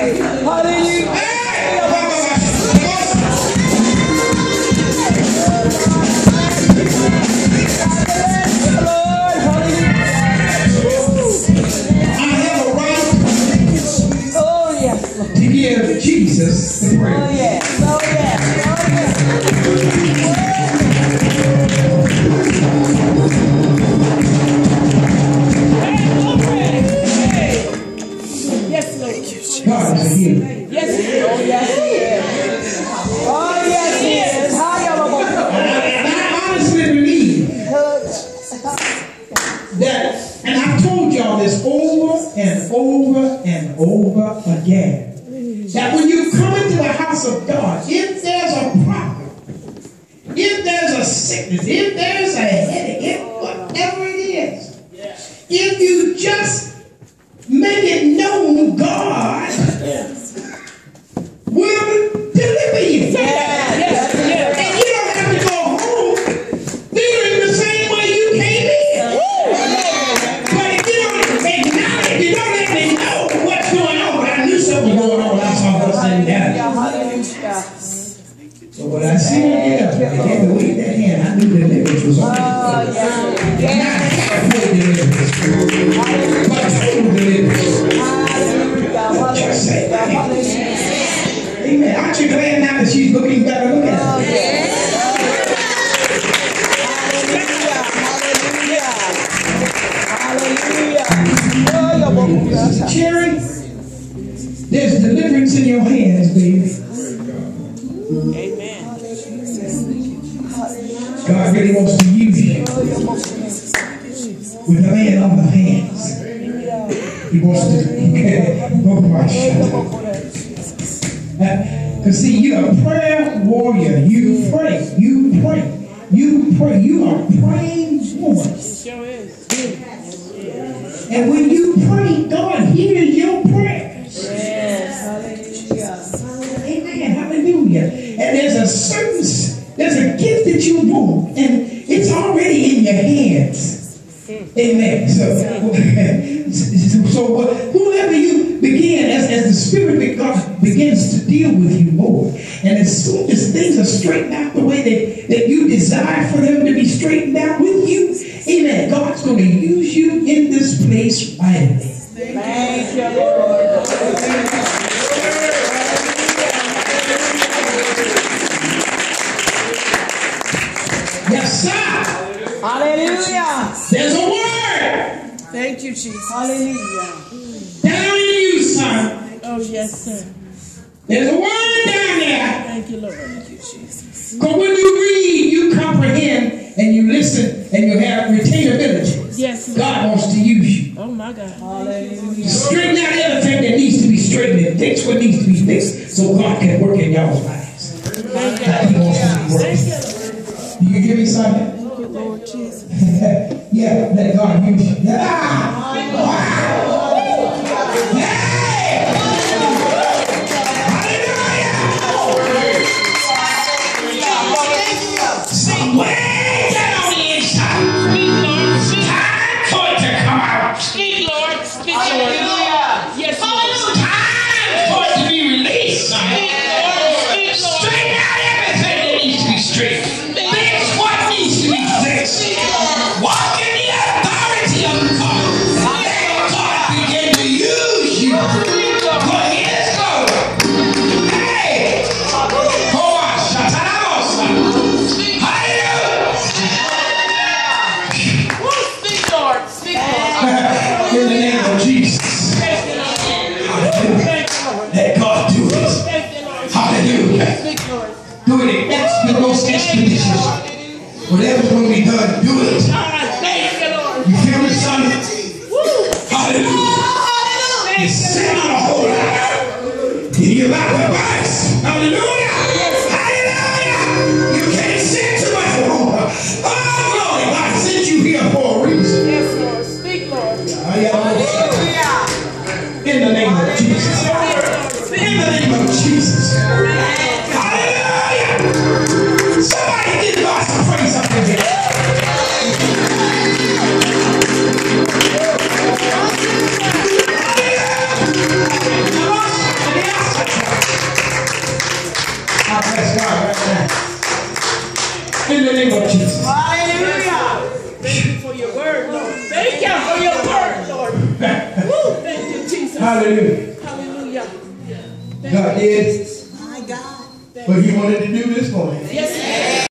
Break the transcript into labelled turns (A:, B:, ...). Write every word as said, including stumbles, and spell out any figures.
A: Hallelujah.
B: To give Jesus the praise.
A: Oh yeah, oh yeah, oh yeah. Yes, Lord.
B: God is a healer.
A: Yes, oh yes, He is. Oh yes, He is.
B: And I honestly believe that, and I've told y'all this over and over and over again, that when you come into the house of God, if there's a problem, if there's a sickness, if there's a headache, if whatever it is, if you just make it known, God will deliver you.
A: Yes, yes.
B: And you don't have to go home feeling the same way you came in. But if you don't acknowledge, you don't let me know what's going on. But I knew something was going on. That's all I was saying down. So when I see her get up and gave me wave that hand, I knew deliverance was on.
A: Oh yes,
B: Not halfway deliverance, but total deliverance. Just say that. Amen. Aren't you glad now that she's looking better? Look at her. Hallelujah. Cherry, there's deliverance in your hands, baby.
A: Amen.
B: God really wants to use you with the man on the hands. He wants to. Oh my God. Because see, you're a prayer warrior. You pray. You pray. You pray. You are praying woman.
A: Sure is.
B: And when you pray, God hears your prayers.
A: Yes. Hallelujah.
B: Amen. Hallelujah. And there's a certain, there's a gift that you want, and it's already in your hands. Amen. So, so whoever you begin, as, as the Spirit of God begins to deal with you more, and as soon as things are straightened out the way that, that you desire for them to be straightened out with you, amen, God's going to use you in this place mightily.
A: Thank you, Lord.
B: Yes, sir.
A: Hallelujah.
B: There's a word.
A: Thank you, Jesus. Hallelujah.
B: Down in you, son.
A: Oh, yes, sir.
B: There's a word down there.
A: Thank you, Lord. Thank you, Jesus.
B: Because when you read, you comprehend, and you listen, and you have retainability.
A: Yes, Lord.
B: God wants to use you.
A: Oh, my God. Hallelujah.
B: Straighten out everything that needs to be straightened and fix what needs to be fixed so God can work in y'all's lives.
A: Thank you.
B: He wants to be working.
A: Thank you.
B: You can give me something?
A: Thank you, Lord Jesus.
B: Yeah, let God use you. Ah! Wow! Hey! Hallelujah! Somewhere down on the inside.
A: Speak, Lord. Speak.
B: Time for it to come out.
A: Speak, Lord. Speak, Lord.
B: Hallelujah!
A: Yes, Lord.
B: Time for it to be released.
A: Speak, Lord. Speak, Lord.
B: Straighten out everything that needs to be straight. Fix what needs to be fixed. Walk in the authority of God. Let God begin to use you for His glory. Hey! Oh, Shatanamosa. Hallelujah!
A: Speak, Lord. Speak, Lord.
B: In the name of Jesus.
A: Thank you, Lord. Thank you, Lord.
B: Let God do it.
A: Thank you, Lord.
B: Hallelujah.
A: Speak, Lord.
B: Do it in the most expeditious. Whatever's going to be done, do it.
A: Thank you, Lord.
B: You feel me, son?
A: Woo.
B: Hallelujah. You sit on a whole lot. You give out advice. Hallelujah. Hallelujah. You can't sit too much longer. Oh, Lord, God sent you here for a reason.
A: Yes, Lord. Speak, Lord.
B: In the name of Jesus. In the name of Jesus. Hallelujah. Somebody give God some praise up in here. Hallelujah. I bless God right now. In the name of Jesus.
A: Hallelujah. Thank you for your word, Lord. Thank you for your word, Lord. Woo, thank you, Jesus.
B: Hallelujah.
A: Hallelujah. Thank
B: God
A: you,
B: did
A: Jesus.
C: My God.
B: what he wanted to do this morning.
A: Yes,